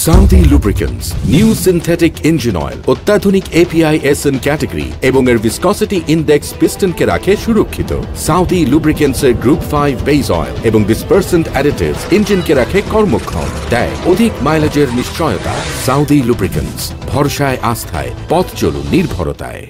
Southee lubricants new synthetic engine oil অত্যাধুনিক API/SN category এবং এর ভিসকসিটি ইন্ডেক্স পিস্টনকে রাখে সুরক্ষিত। সাউদি লুব্রিকেন্টস এর গ্রুপ 5 বেস অয়েল এবং ডিসপারসেন্ট অ্যাডিটিভস ইঞ্জিনকে রাখে কর্মক্ষম, দেয় অধিক মাইলেজের নিশ্চয়তা। সাউদি লুব্রিকেন্টস, ভরসায় আস্থায় পথ চলুন নির্ভরতায়।